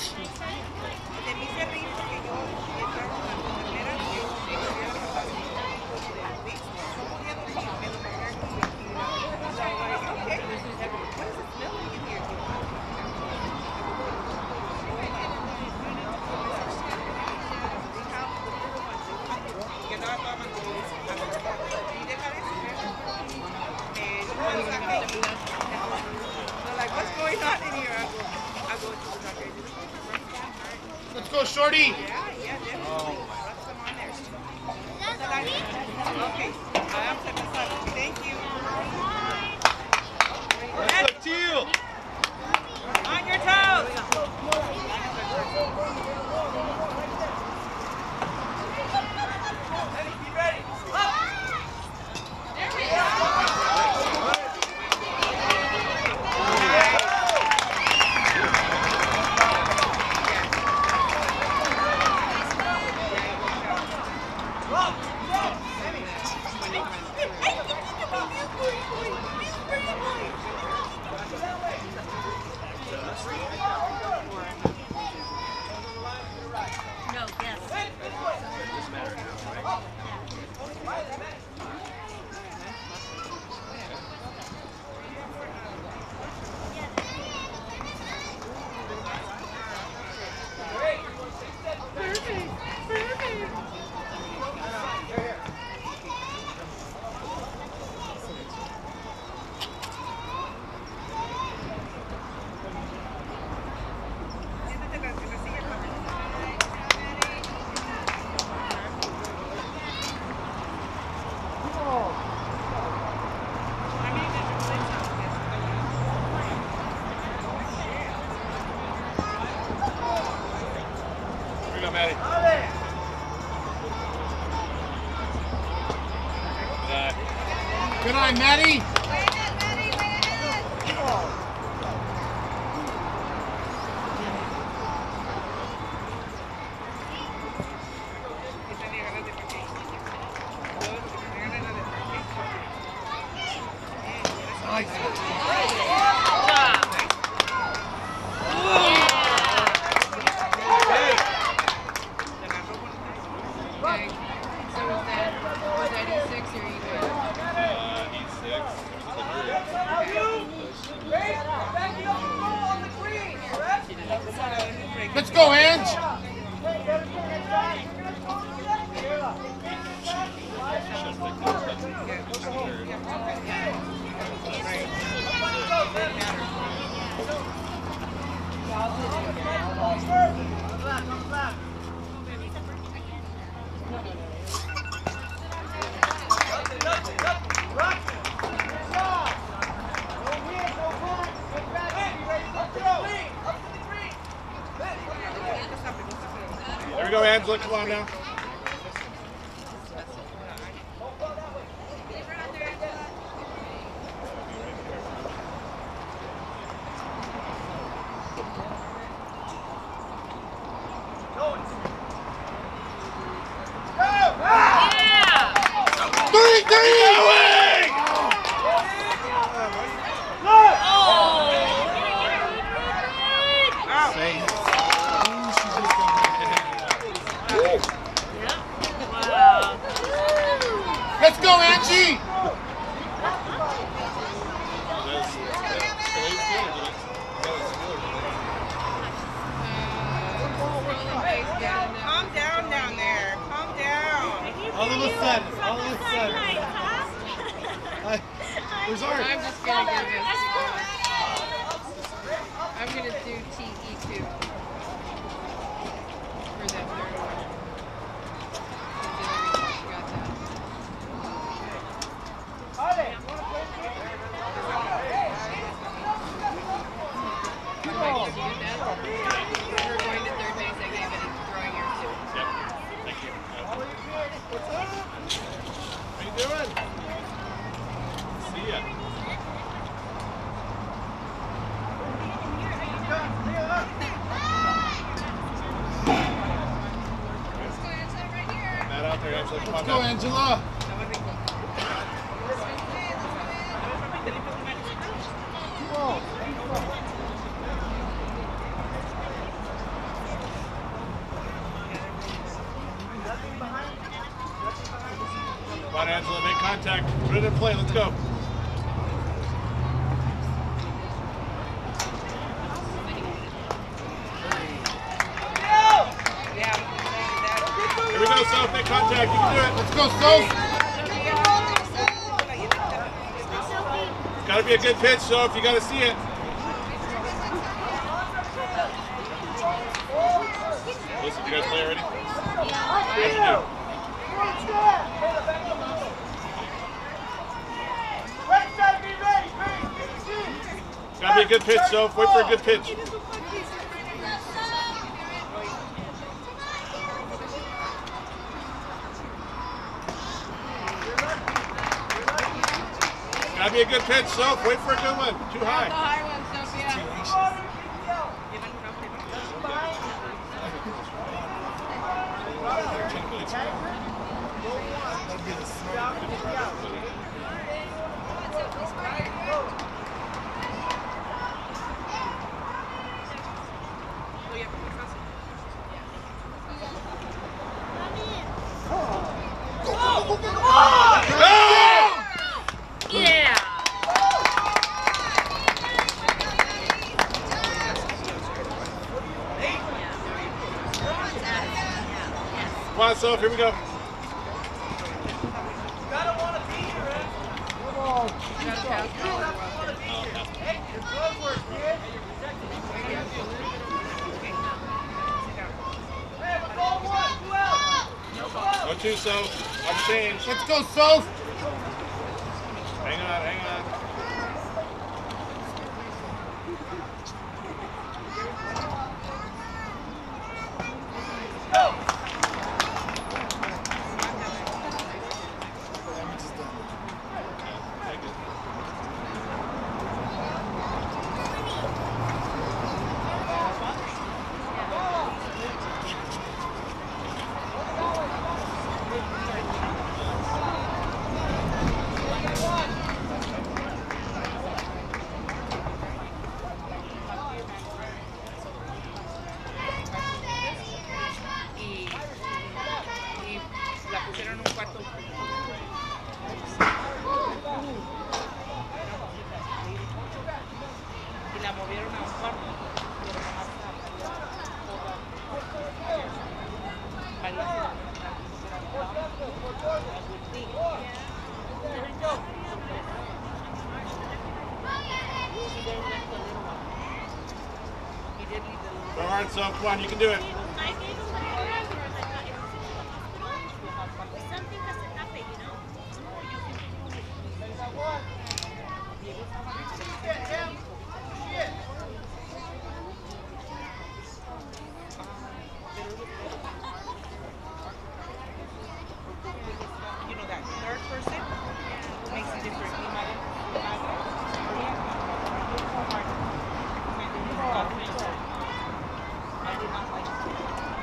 Let's go, Shorty. Yeah, definitely. Oh. Okay. Thank you. Let's go, Teal. On your toes. Be ready. Up. There we go. Good eye, Maddie. Nice. Let's go, Ange! There we go, Angela. Come on now. Let's go, Angie! Calm down down there. Calm down. All of a sudden. Where's Art? I'm just gonna give this. I'm gonna do TE2 for that third one. Let's go, Angela. on, Angela, make contact. Put it in play, let's go. Here we go, Soph, make contact, you can do it. Let's go, Soph. It's gotta be a good pitch, Soph, you gotta see it. Listen, you guys play already? Yeah. Gotta be a good pitch, Soph. Wait for a good pitch. Gotta be a good pitch, Soph. Wait for a good one. Too high. The high one, Sophia. Yeah. Come on, Soph, here we go. Gotta want to be here, Ed. Come on. Hey, your glove work, kid. Hey, we're going one. 2 out. Go 2, Soph. I'll change. Let's go, Soph. Hang on, hang on. Go. La pusieron en un cuarto. Y la movieron a un cuarto. Go hard, Soph. Come on, you can do it. You know, that third person makes a difference. I did not like it.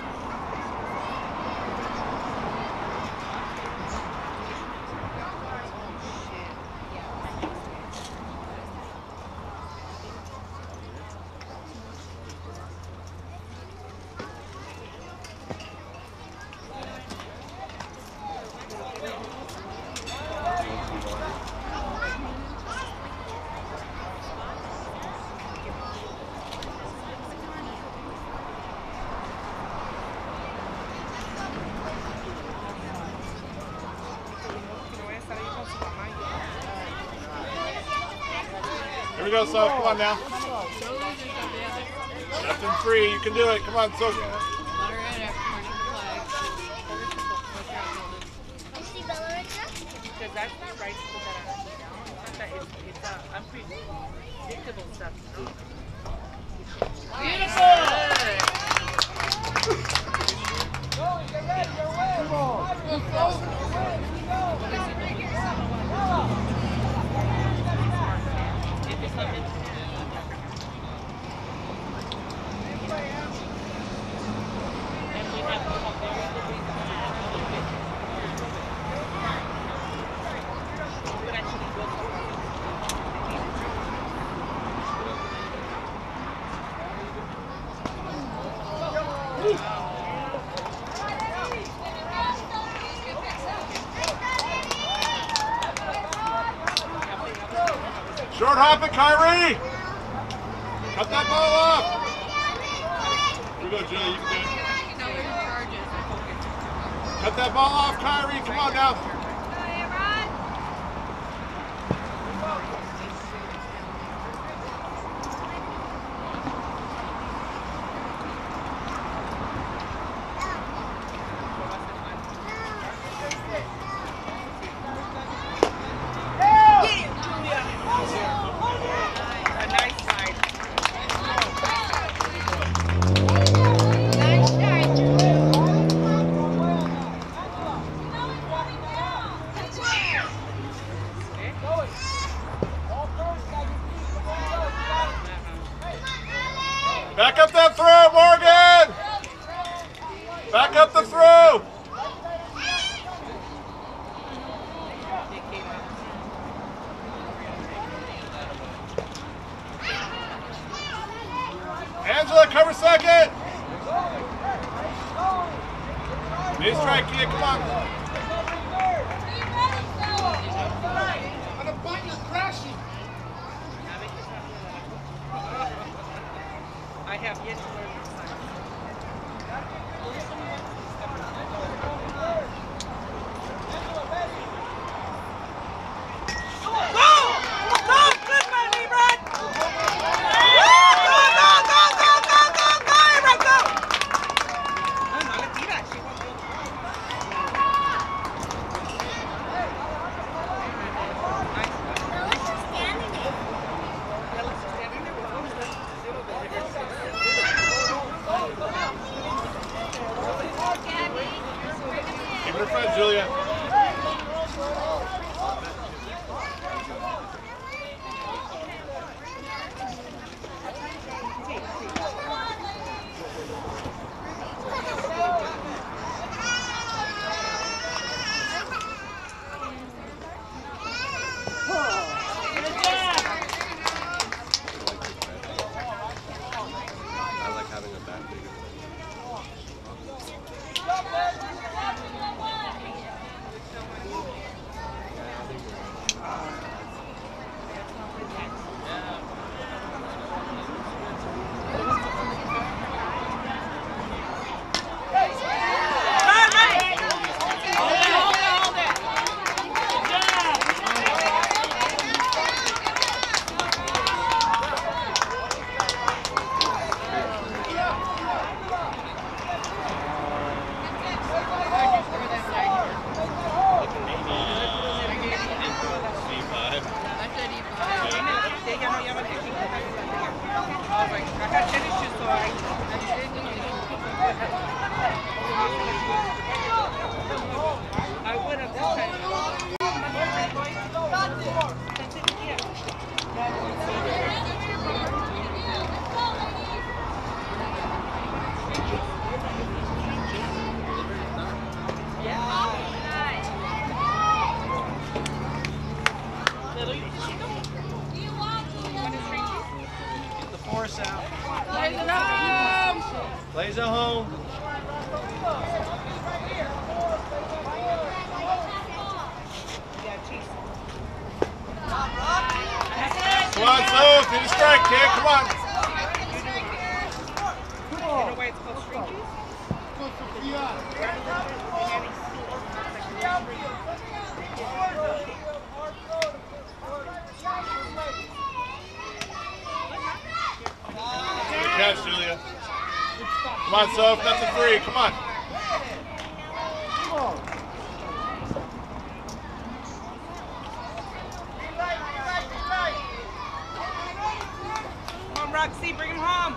Here we go, Soph. Come on now. Left and free. You can do it. Come on, Soph. Because that's not right to put that on. It's unpredictable stuff. Beautiful. Go, get ready. You're away. Come on. drop it, Kyrie! Cut that ball off! Here we go, Julie, you can do it. Cut that ball off, Kyrie, come on now. Back up that throw, Morgan! Back up the throw! Angela, cover second! Knee strike, kid, come on. On a point, you're crashing. I have yet to learn this side. Keep it in front, Julia. I like having a back bigger. I would have this time. Get the force out. Plays it home! Plays at home. Come on, Sue, do the strike, kid, come on. You know why it's called string cheese? Good catch, Julia. Come on, Soph, that's a three, come on. Come on, Roxy, bring him home.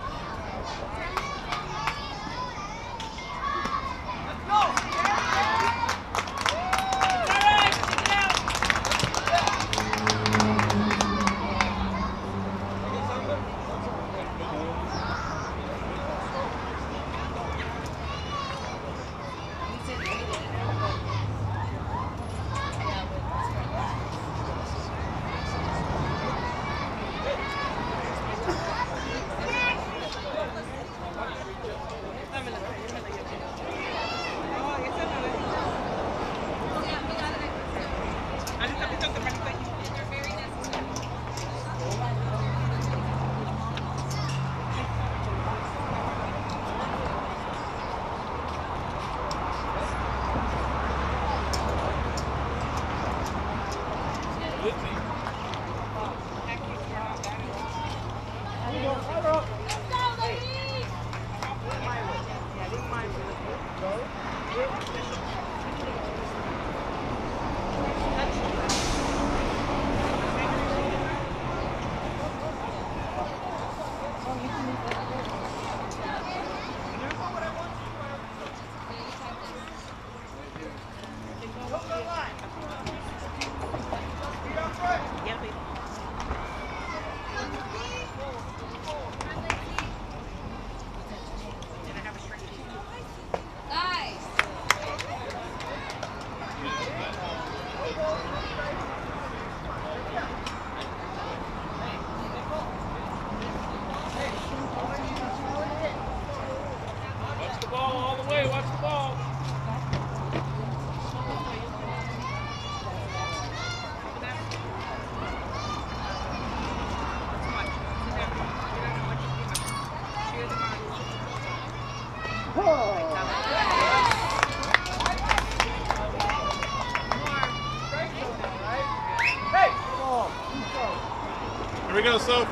go, Soph.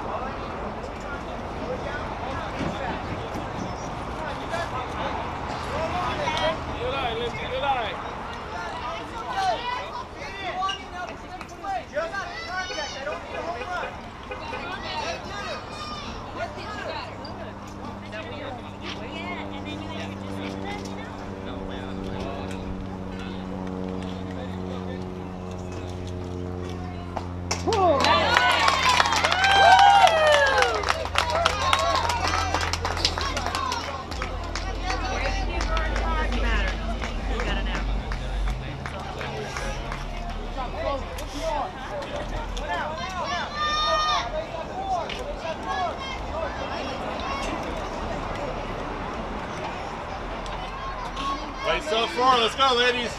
Play Soph 4. Let's go, ladies.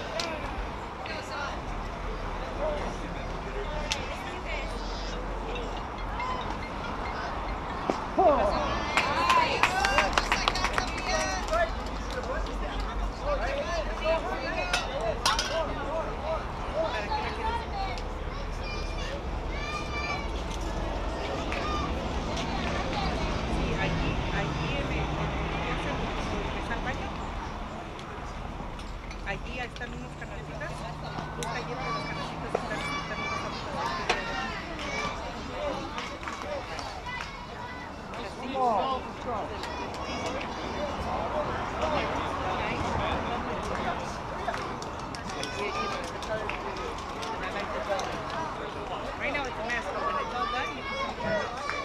Allí están unos canalitas, busca allí entre los canalitos están right now it's a mess, but when it's all done, you can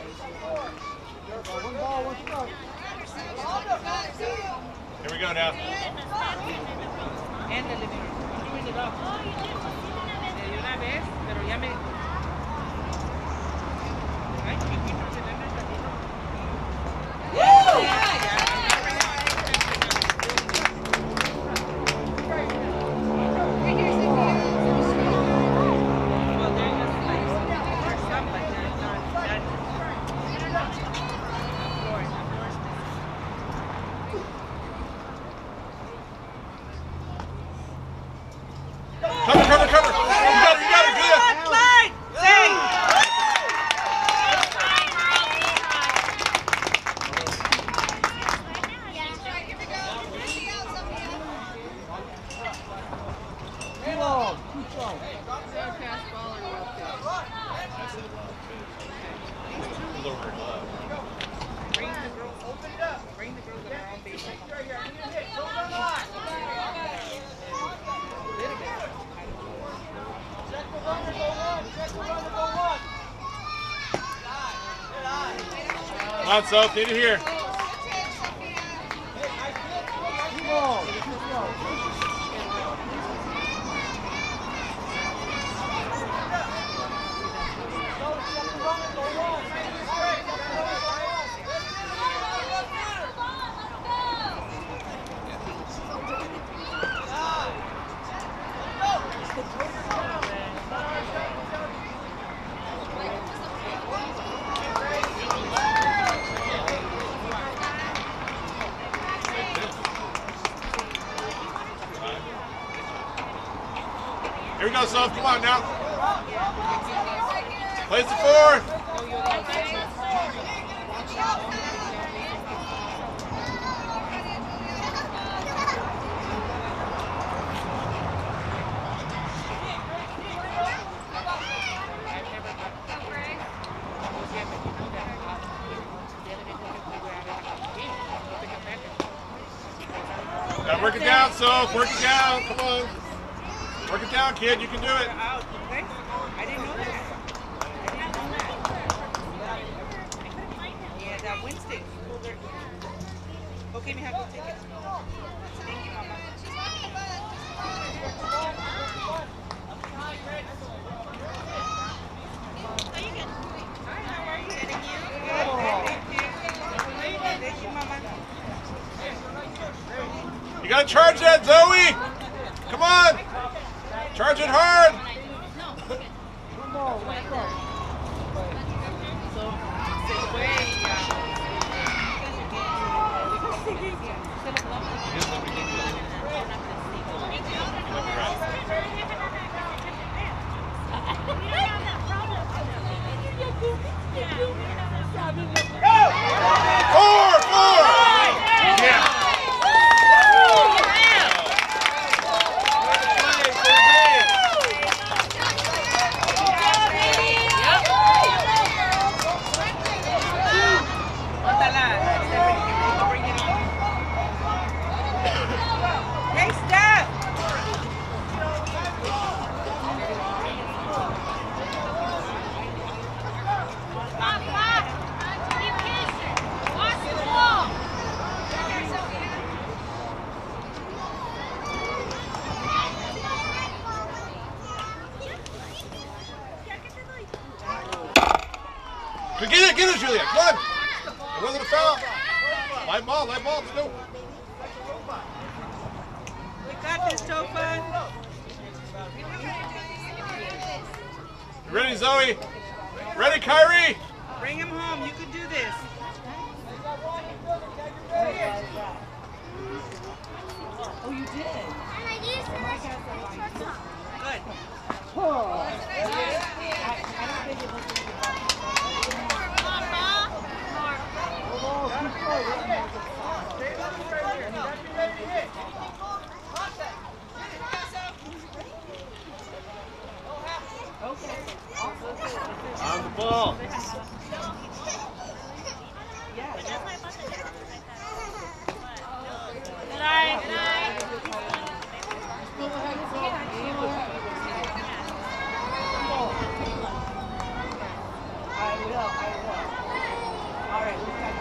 One ball, one strike. Here we go now. and the living room. I'm doing it up. De una vez, pero ya me... Ay, chiquito, se le anda saliendo. Well, they're just like, there's some, but there's not that. The floor's Cover, cover, cover. You got it, good. Clyde! Save! Two balls, two strikes. Bring the girls, open it up. Bring the girls that are on base. Check the runner, go one. Check the runner, go one. Come on, Soph. Need it here. Two balls, two strikes. Here we go, Soph. Come on now. Place the 4. Now work it down, Soph. Work it down. Come on. Work it down, kid. You can do it. Out, okay? I didn't know that. Yeah, that Wednesday. Okay, mija, go take it. Thank you, Mama. Hi, how are you? Getting you? Good, thank you. Thank you, Mama. You got to charge that, Zoe. Come on. Charge it hard. One ball, one strike. So, se fue y Get it, Julia. Come on. It wasn't a foul. Light ball, let's go. We got this, Tofa. Ready, Zoe? Ready, Kyrie? Bring him home. You can do this. Oh, you did? And I used Good. On the ball. Good eye. Good eye. I will. All right.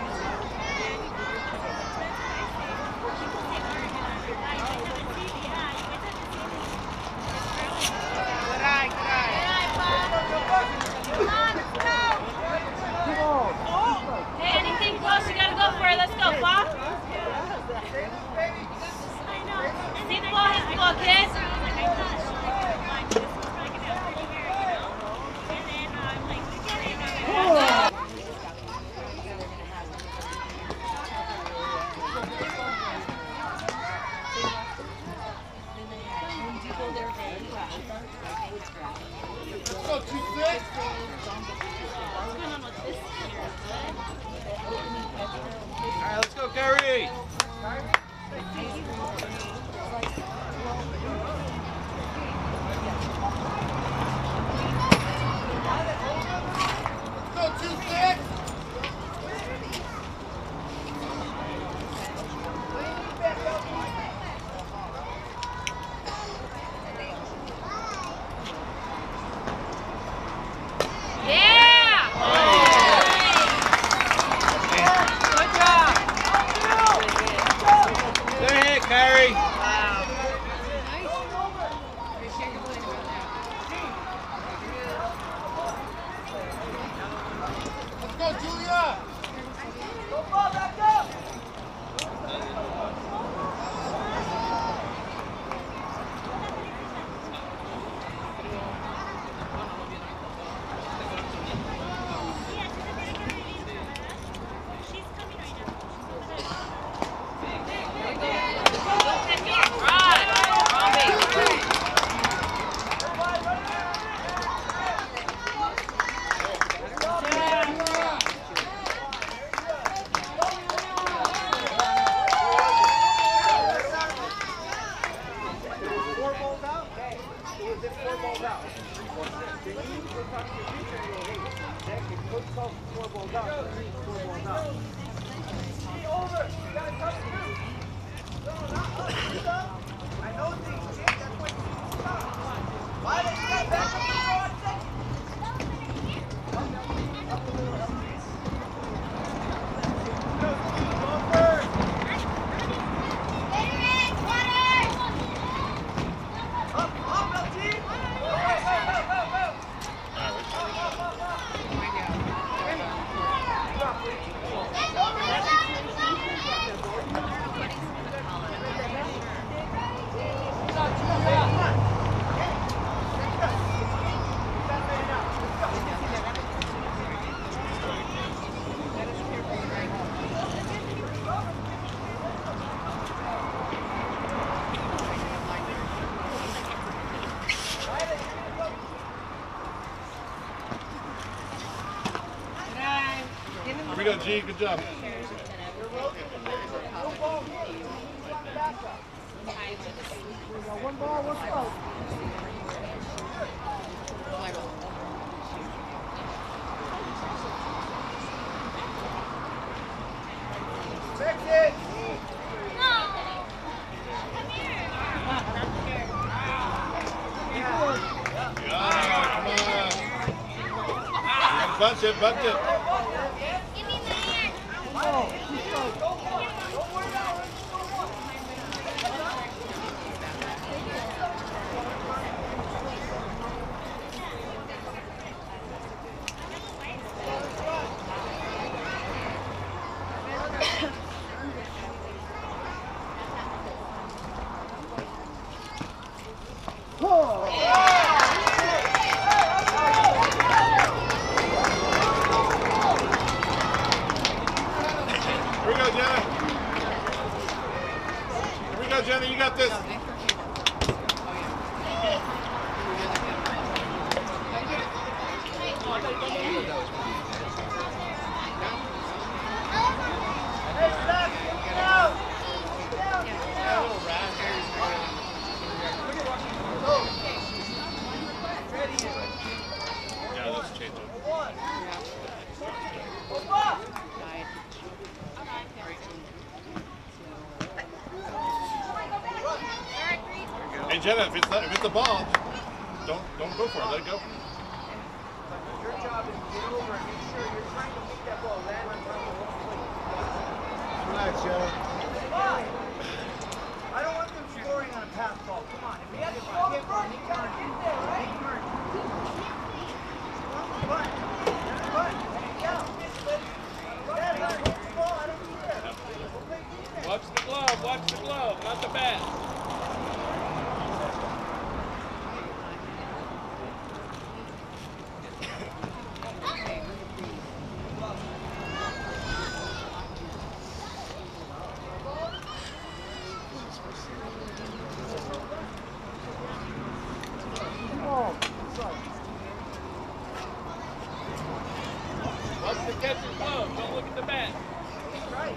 Good eye. Hey, anything close, you gotta go for it. Let's go, Pa. See the ball, hit the ball, kid. Let's go, 2-6. All right, let's go, Kyrie. Let's go, 2-6. Yeah! Good job. Good hit, Kyrie. Wow. Let's go, Julia. Go ball, back up. Here we go, G. Good job. One ball, one stroke. Fix it! Bunch it, bunch it. Jenna, you got this. Yeah, let's change it. Hey Jenna, if it's a ball, don't go for it. Let it go. Your job is to get over and make sure you're trying to make that ball land on top of the plate. Relax, Jenna. I don't want them scoring on a pass ball. Come on. If we have to run, get there, right? Watch the glove, not the bat. Watch the catcher's glove, don't look at the bat. Right.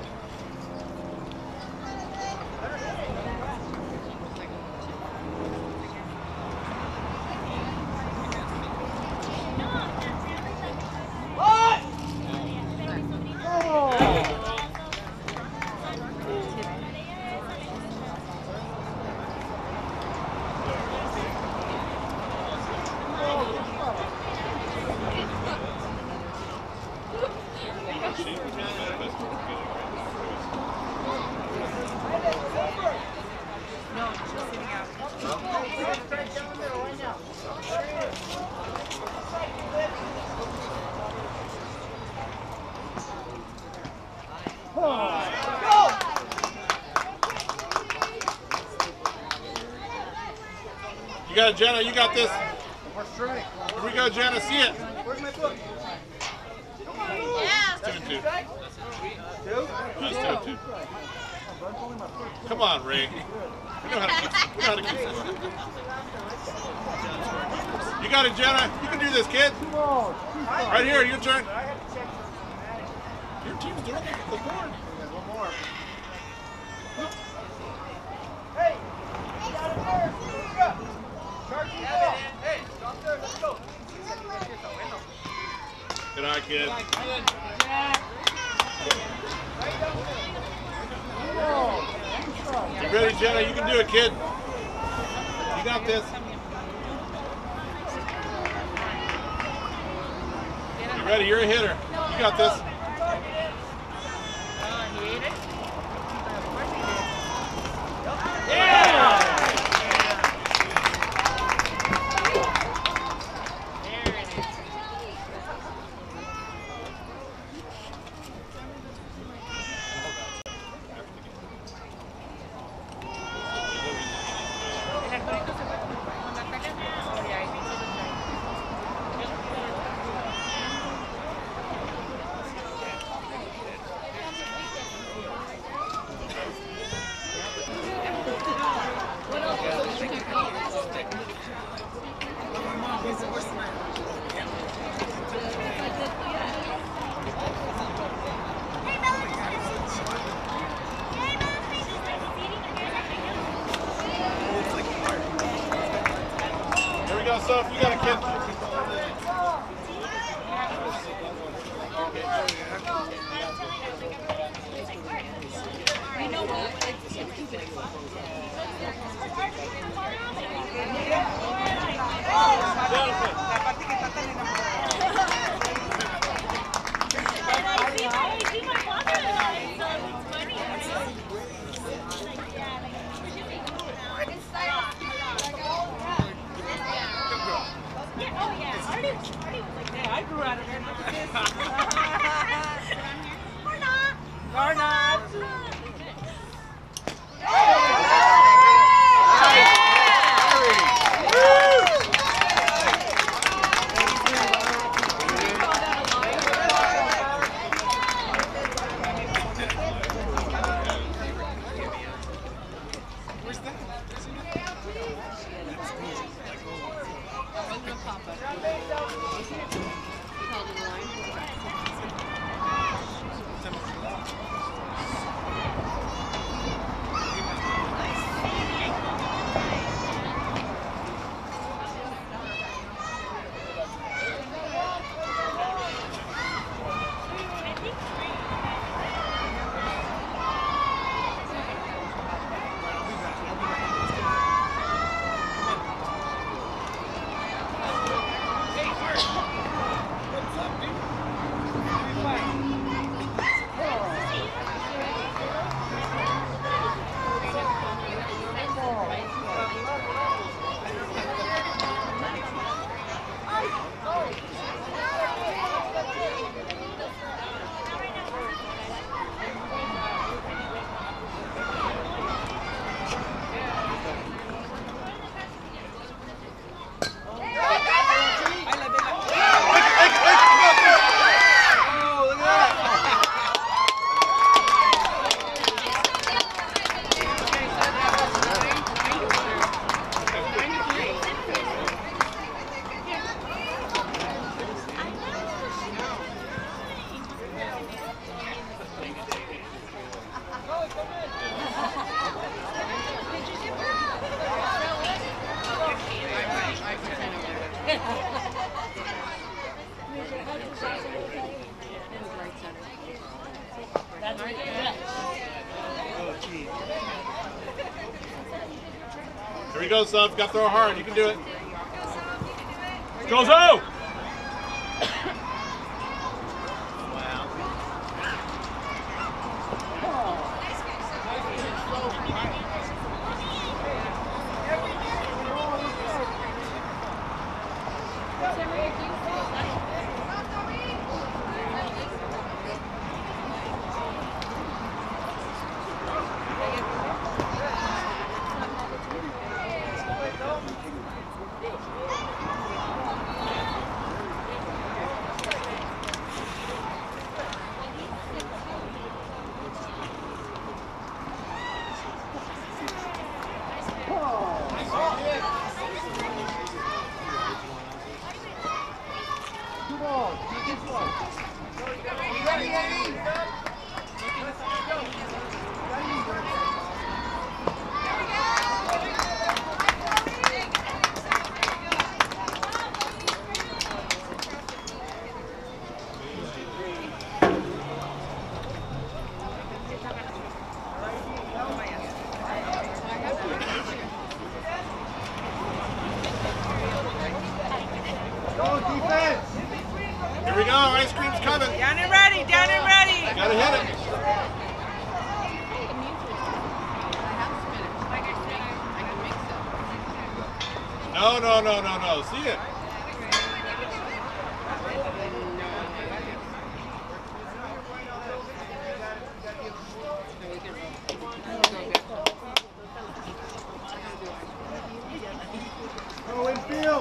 You got it, Jenna. You got this. Here we go, Jenna. See it. Where's my book? Yeah. 2-2. Two? That's 2-2. Come on, Ray. We know how to keep this. You got it, Jenna. You can do this, kid. Right here, your turn. Your team's doing it. The board. One more. Hey! You got it first. Let's go. Charge the ball. Hey, stop there. Let's go. Good eye, kid. You ready, Jenna? You can do it, kid. You got this. You ready? You're a hitter. You got this. Yeah! Here we go, Soph. You got a kid. You know what? I grew out of it. Look at this. Or not. Or not. Here we go, subs. Got to throw hard. You can do it. Go, Zo! Here we go. Ice cream's coming. Down and ready, down and ready. Gotta hit it. No, no, no, no, no. See it. Go in field.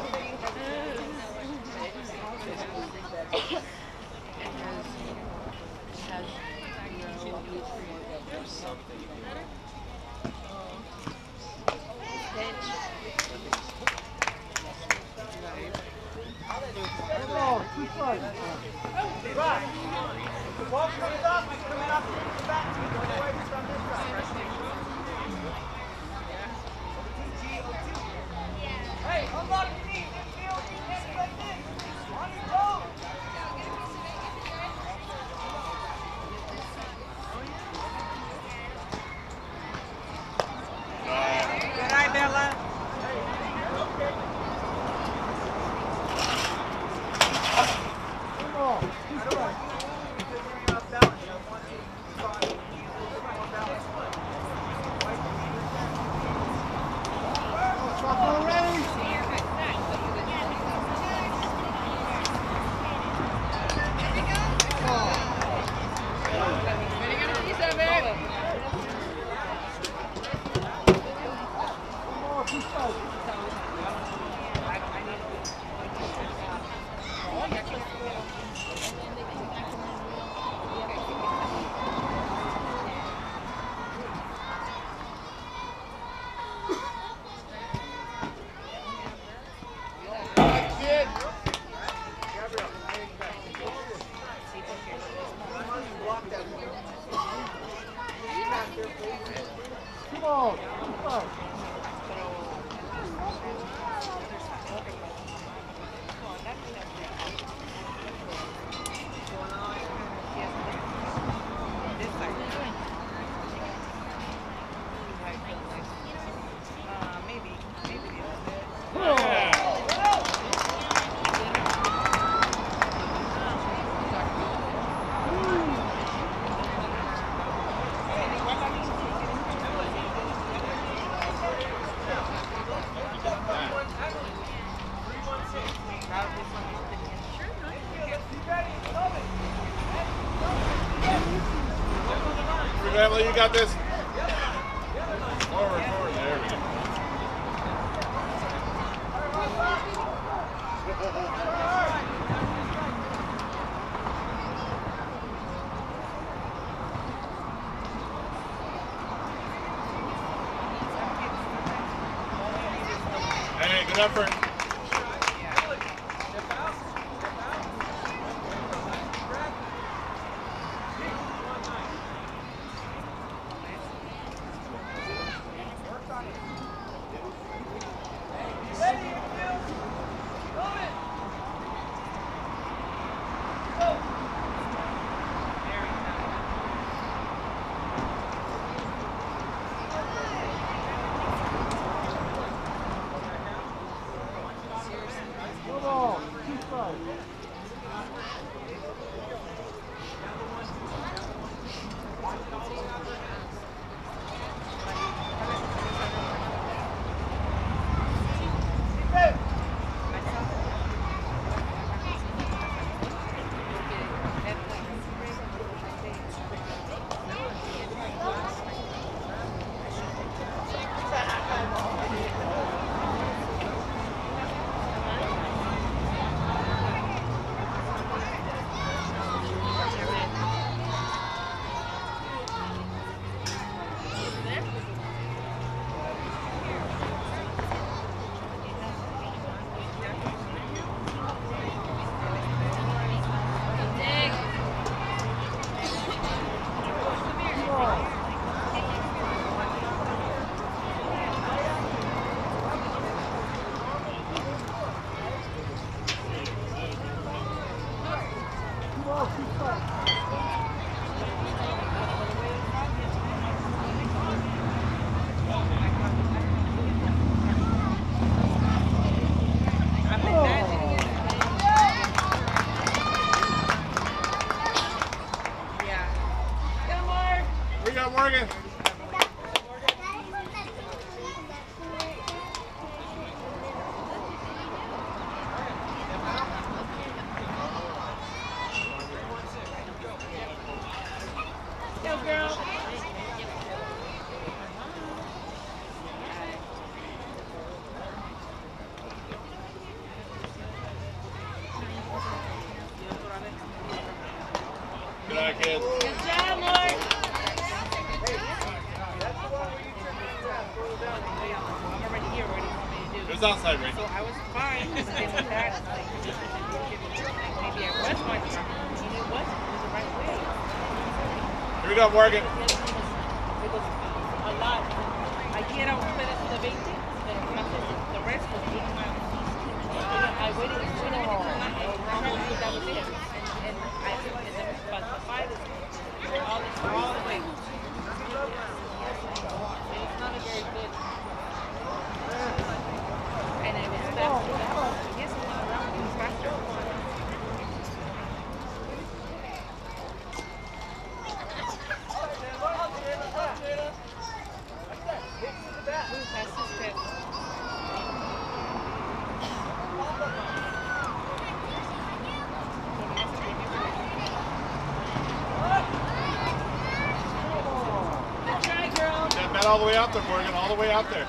Hey, unlock your knees. Infield, hands like this. On your toes. Good eye, Bella. Emily, you got this. Forward, forward. There we go. Hey, good effort. outside, right? So I was fine. But then with that, it's like, maybe I was going to and it wasn't. It was the right way. Here we go, Morgan. It was a lot. Ayer a ustedes de 20, pero the rest was 8 miles. I waited until that was it. And the 5 is all the way. It's not a very good. And it was faster. Yes, it went around. It was faster. That all the way out there, Morgan, all the way out there.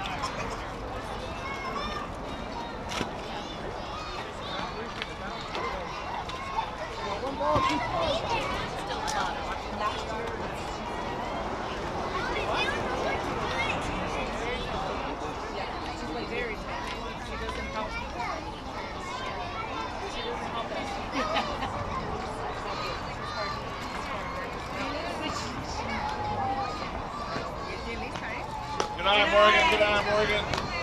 Good eye, Morgan. Good eye, Morgan.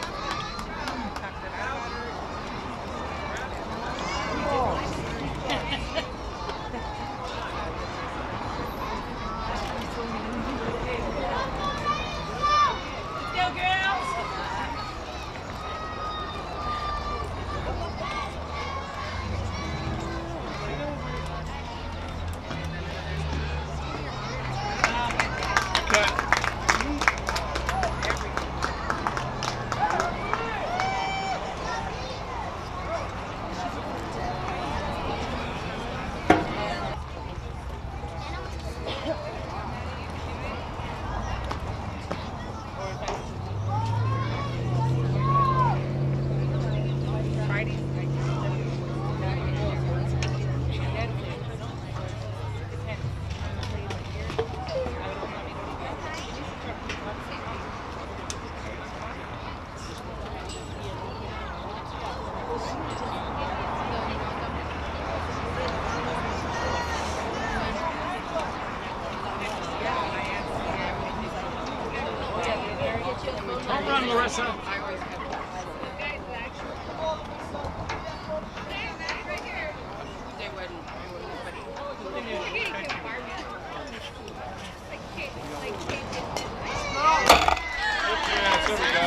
Home run, Larissa. Yes, there we go.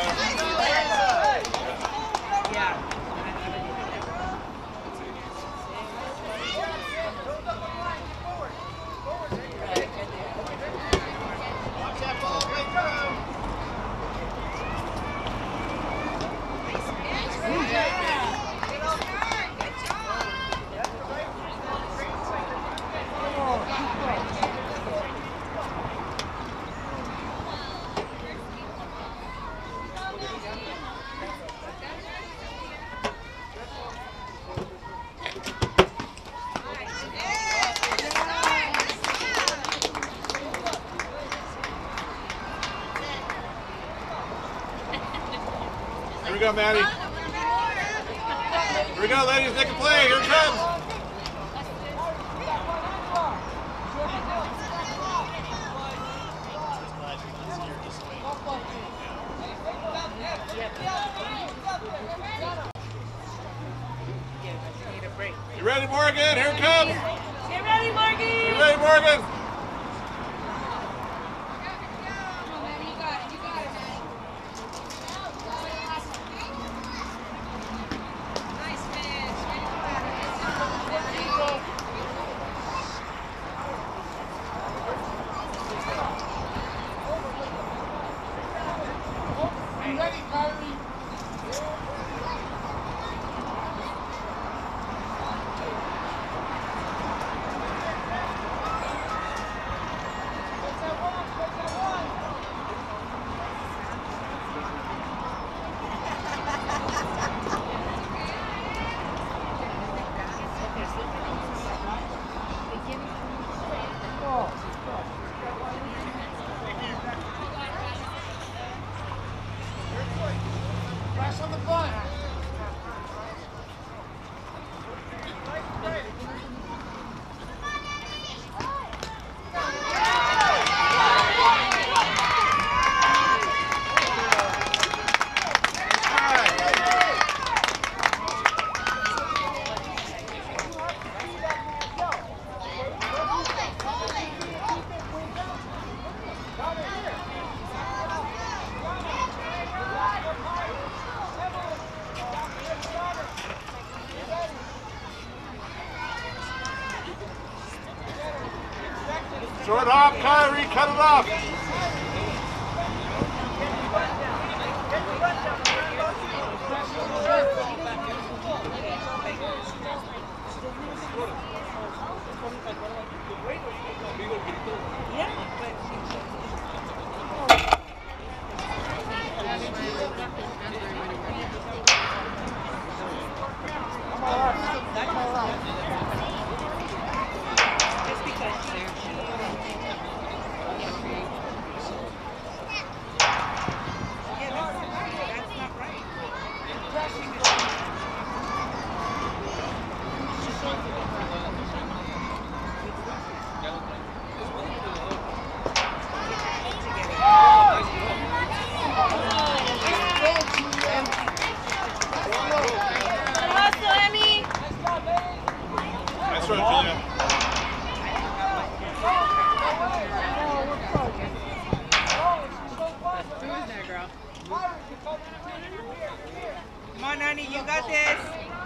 Watch that ball break through. Here we go, Maddie. Here we go, ladies. Make a play. Here it comes. You ready, Morgan? Here it comes. Get ready, Morgan! You ready, Morgan? Short hop, Kyrie, cut it off. Nice run, Julia. Come on, Nani, you got this.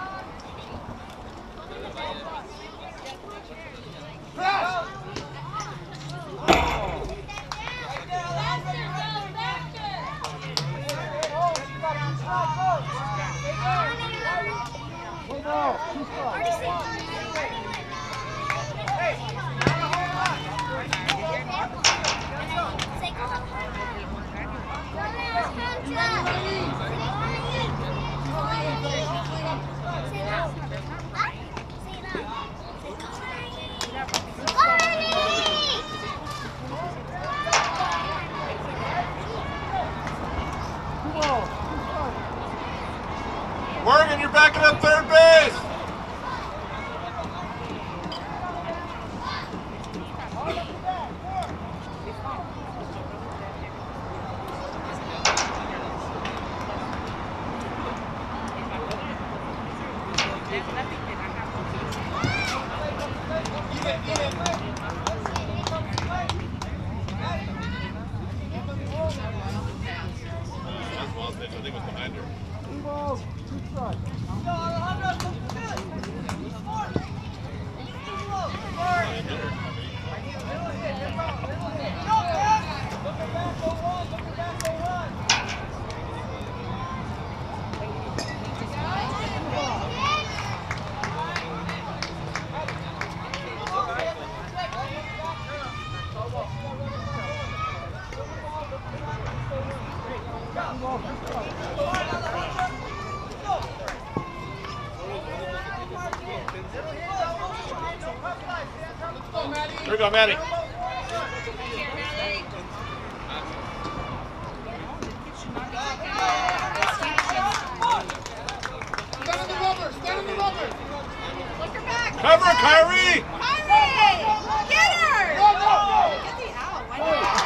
Morgan, you're backing up third base. I think it was behind her. Here we go, Maddie. Stand on the rubber! Stand on the rubber! Look her back! Cover, Kyrie! Kyrie! Get her! Go, go, go! Get the out. Why not?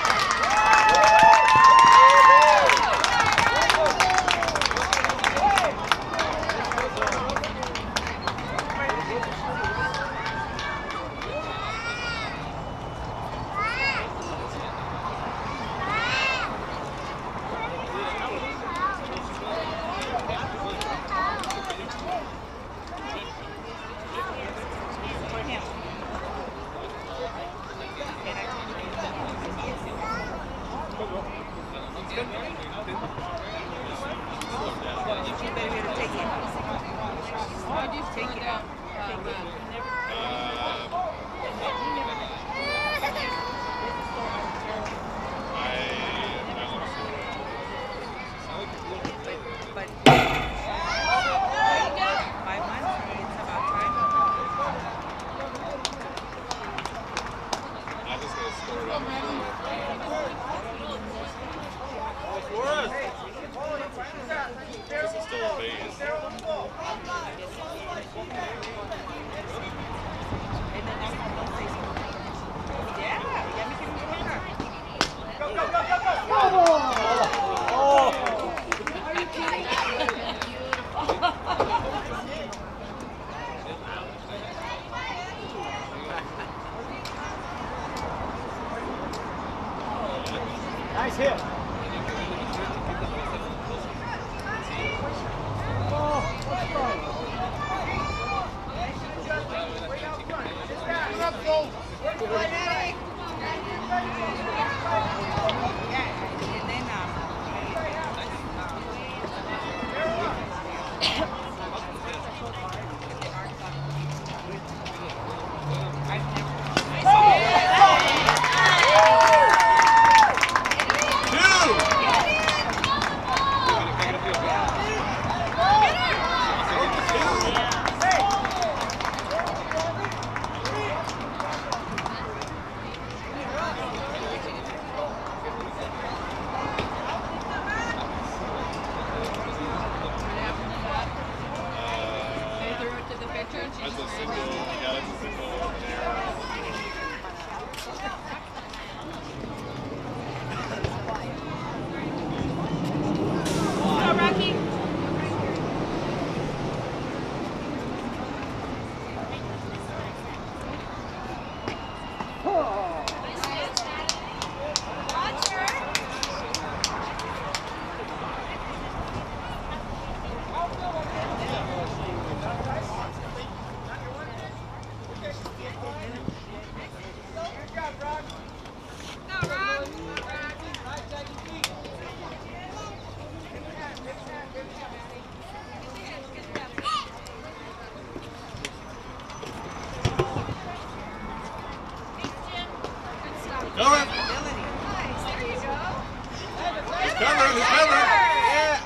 covering, he's covering. Yeah.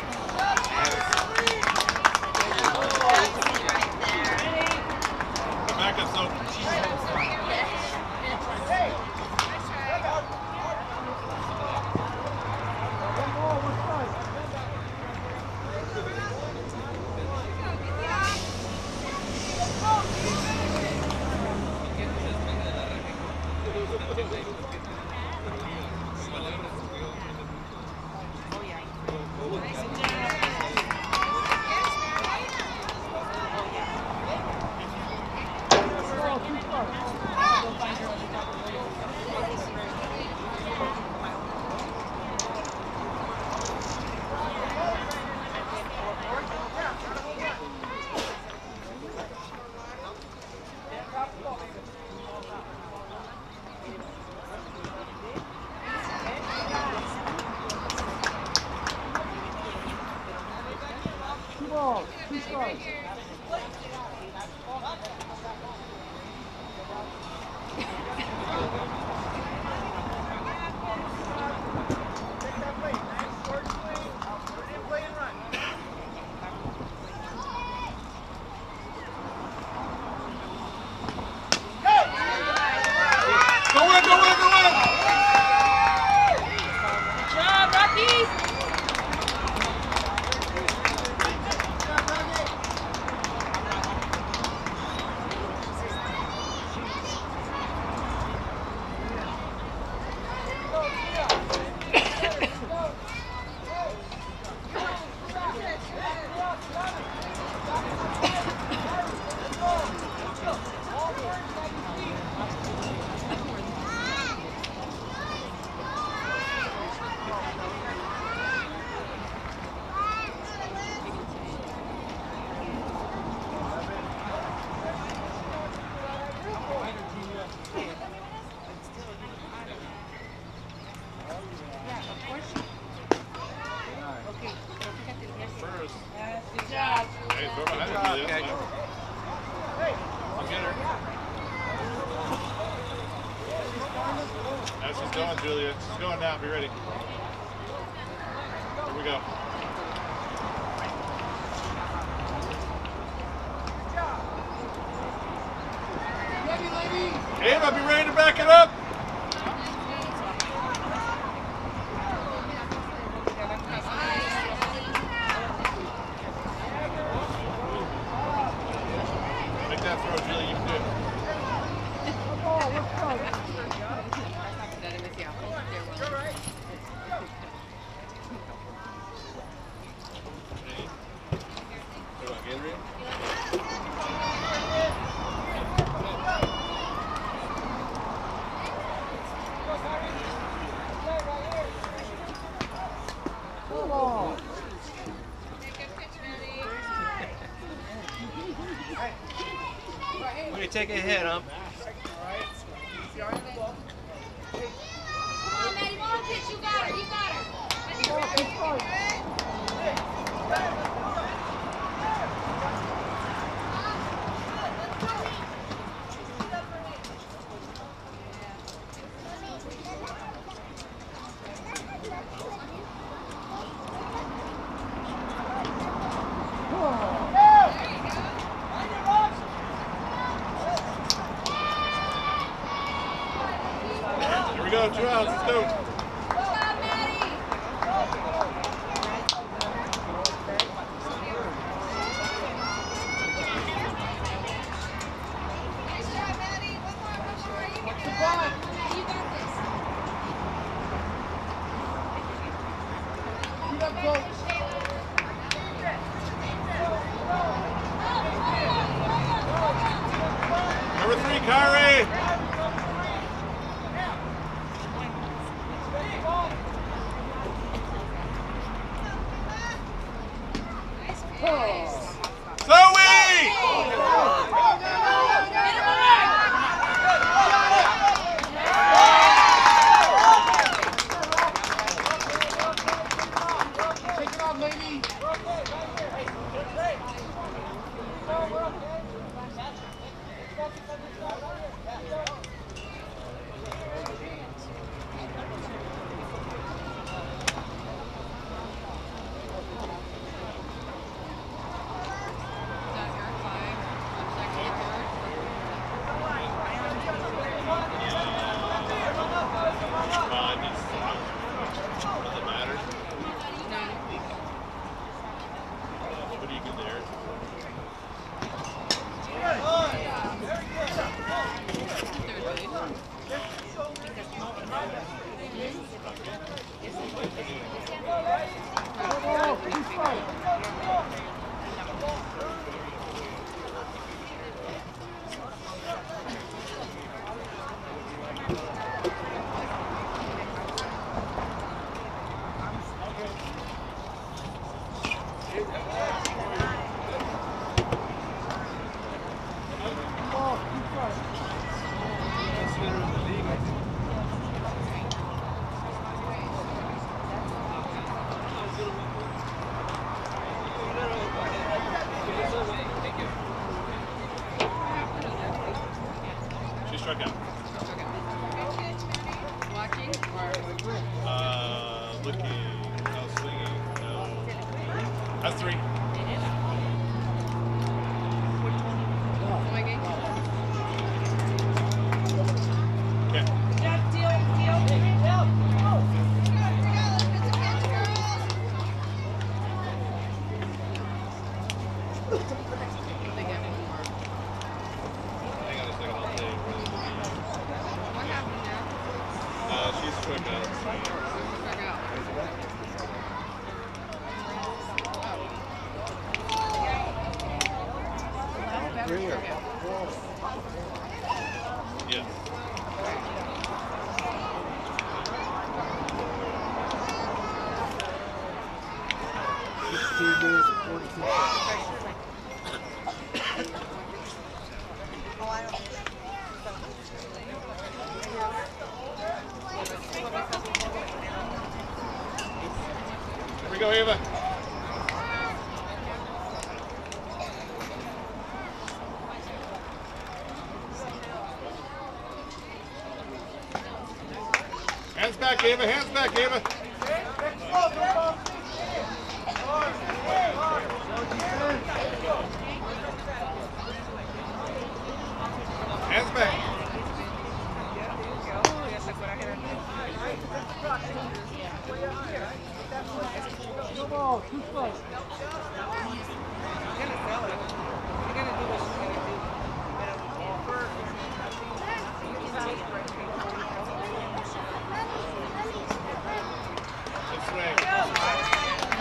Come back up, so. Julia. She's going now. Be ready. Here we go. Ava, be ready to back it up. Make that throw, Julia. You can do it. Take a hit, huh? You got her. You got her. Here we go, 2 outs, let's go. Number 3, Kyrie. She struck out. Watching or Looking, no swinging, no. That's 3. my game? Okay. Hang on a second, I'll tell you where this is. What happened now? She's struck out. Struck out. Yes. Here we go, Ava. Hands back, Ava. Hands back, Ava. Hands back. That's right.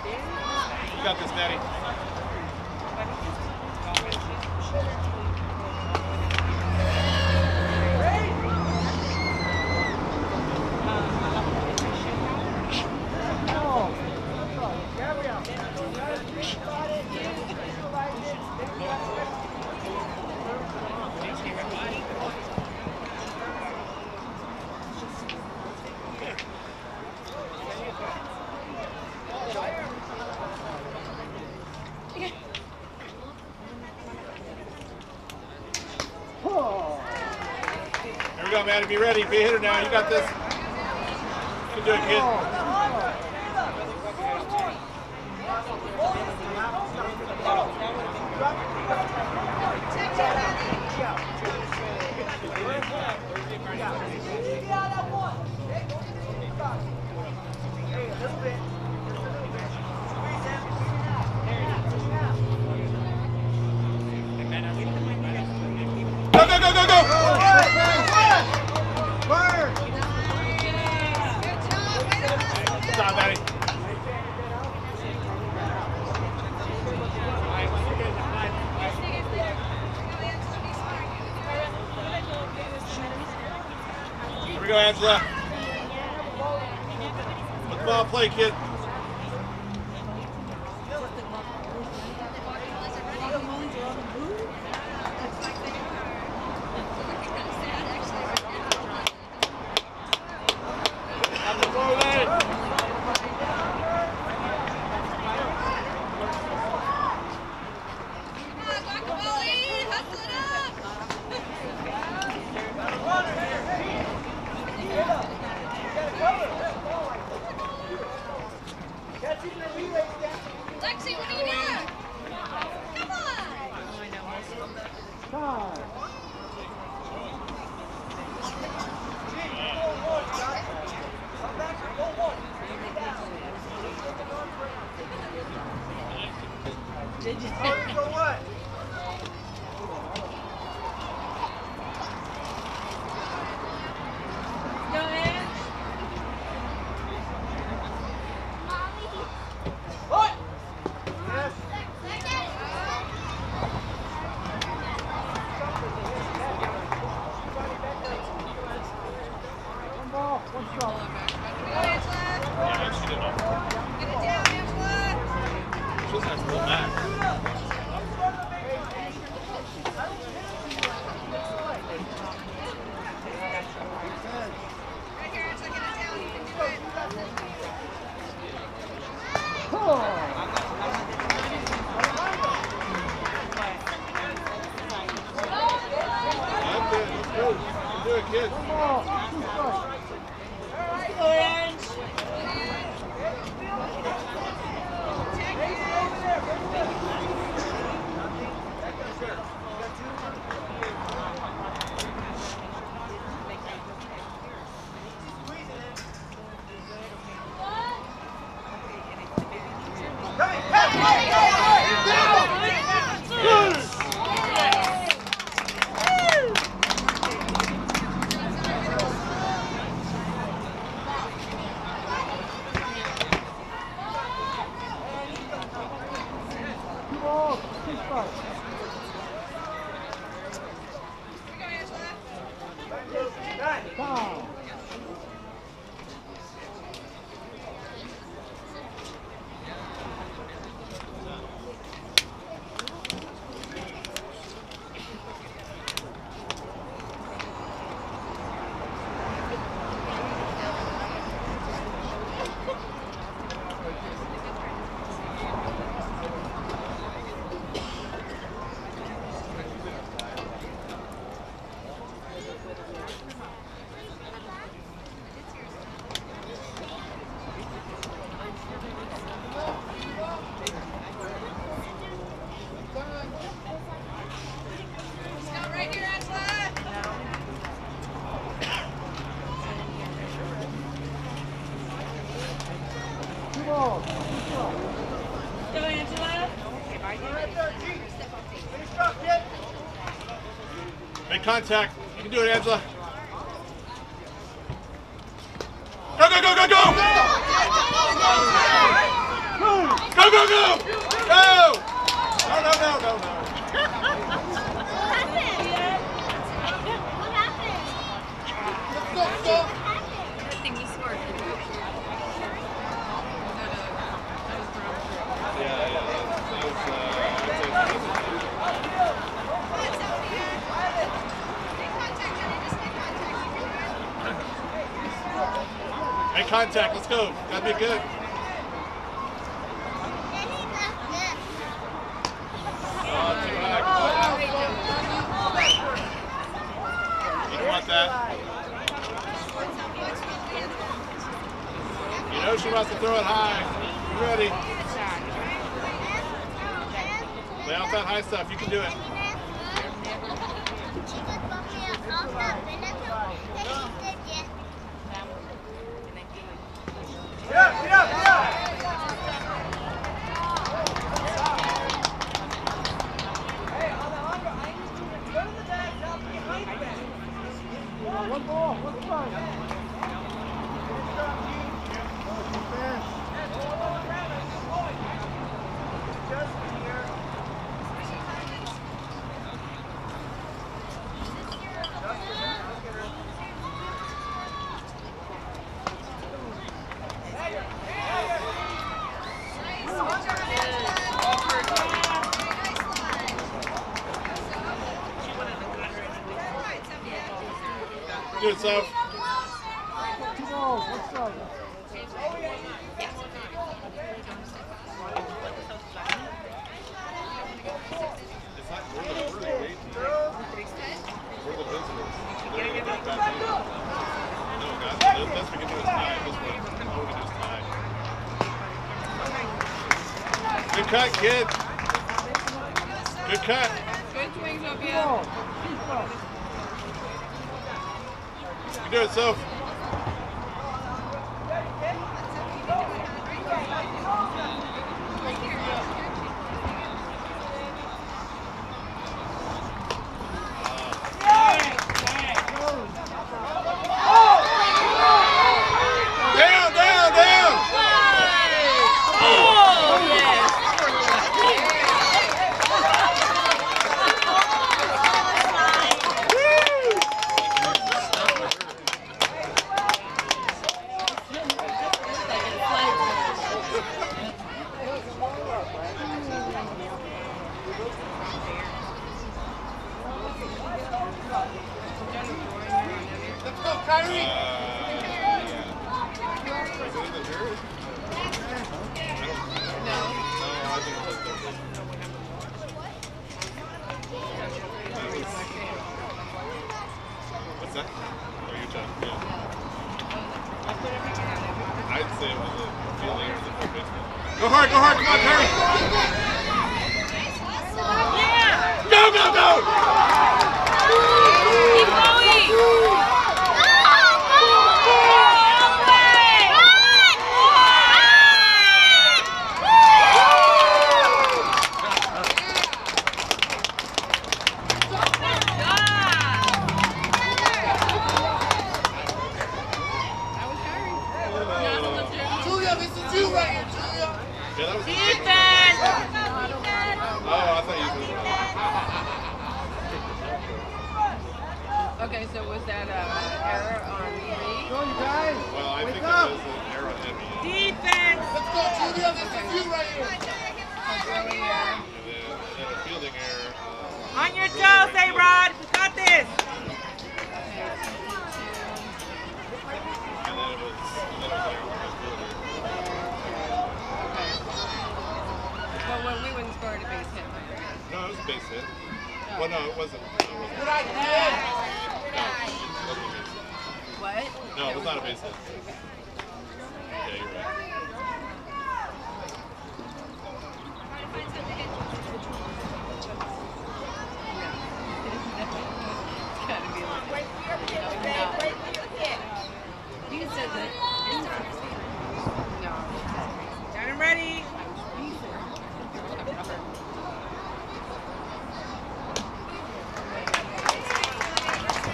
You got this, Daddy. Here we go, man. Be ready. Be a hitter now. You got this. You can do it, kid. Go, go, go, go, go! Good job, Daddy. Here we go, Angela. Let the ball play, kid. Lexi, what are you doing? Come on! Did you For what? go ahead? Do it, kid. Go, Angela. Make contact. You can do it, Angela. Go, go, go, go, go! go! Go! No, no, no, no, no. I think we scored. Make contact, let's go. Gotta be good. Too high. You don't want that. You know she wants to throw it high. You ready? Lay out that high stuff. You can do it. One ball, one ball. Do it, Soph. 2 balls, what's up? It's not we're the waiting. We're the visitors. No, guys, that's we can do is tie. This one, all we can do is tie. Good cut, kid. Good cut. Good swing, Sophia. You do it, Soph. Down, down, down. Oh, yes. Let's go, Kyrie. Is it in the jury? No, I think it was the What's that? Oh, your turn. Yeah. I'd say it was a field air in the third baseman. Go hard, come on, Perry! Yeah. Go, go, go! Keep going. Julia, this is you right here, Julia! Yeah, that was Defense. Oh, I thought you said Okay, so was that an error on me? Go, you guys. Well, I think it up. was an error on Emmy. Defense. Let's go, Julia, this is you right here! Throwing error. And then a fielding error. On your toes, A-Rod. We got this. And then it was an error on the fielder. But when we wouldn't score a base hit. No, it was a base hit. Well, no, it wasn't. No, it wasn't. What? No, it was not a base hit. Yeah, you're right. It's gotta be like you said that. No. Got him ready.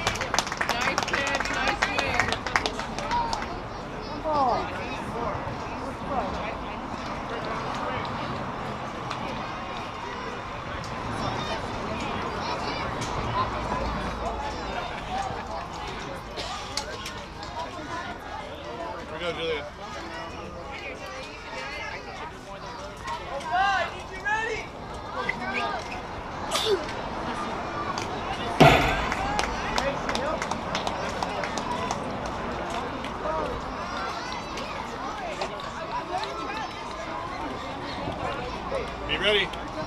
Nice pitch, nice swing. One ball. ready?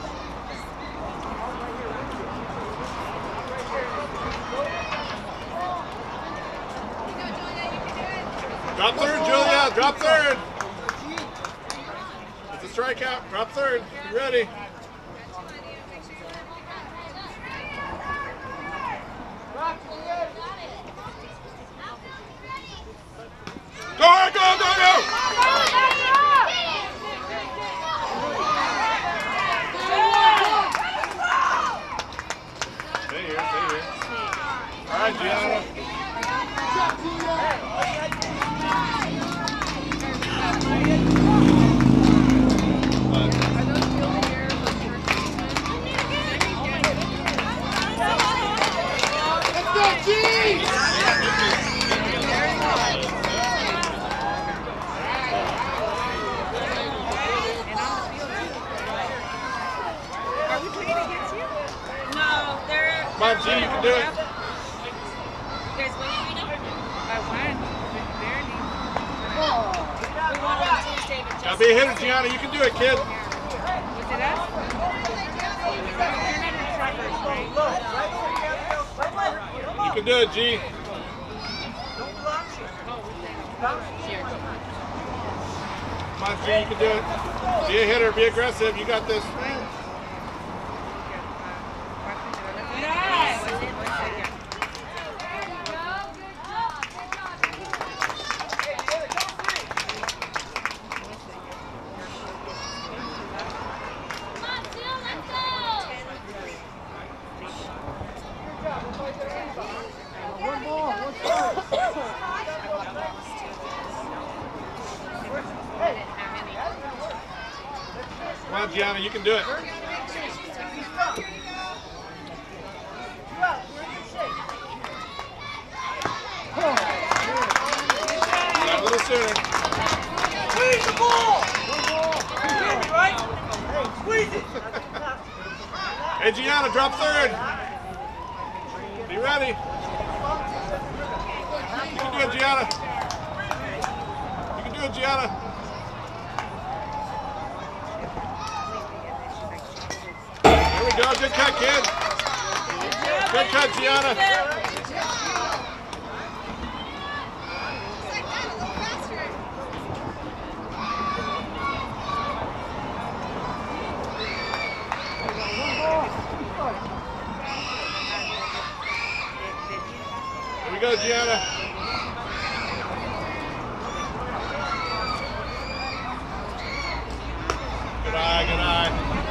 Drop third, Julia. Drop third. It's a strikeout. Drop third. You ready? Go, go, go, go! Stay here, stay here. All right, Gianna. Let's go, G! Come on, G, you can do it. You guys winning, you know? I won. Barely. We won on Tuesday, but Gotta be a hitter, Gianna. You can do it, kid. was it us? You're not in truckers, right? You can do it, G. Come on, G, you can do it. Be a hitter, be aggressive. You got this. Come on, Gianna, you can do it. Got a little sooner. Squeeze the ball! Right? Squeeze it! Hey, Gianna, drop third. Be ready. You can do it, Gianna. You can do it, Gianna. There we go. Good cut, kid. Good cut, Gianna. Here we go, Gianna. Good eye, good eye.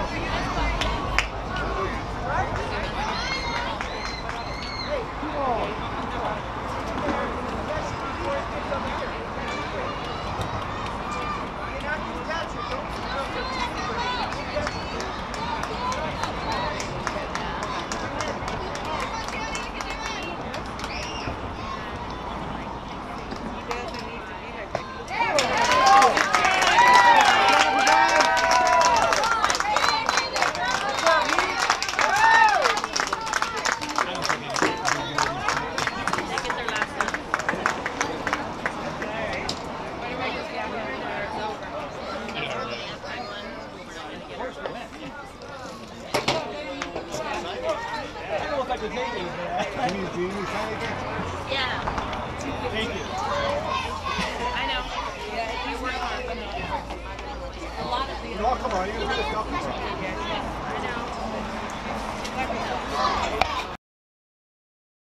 Yeah. Thank you. I know. Yeah, you work hard. A lot of these. No, come on, you're going to do this.